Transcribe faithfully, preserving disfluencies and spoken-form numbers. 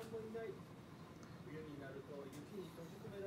もいない。冬になると雪に閉じ込められ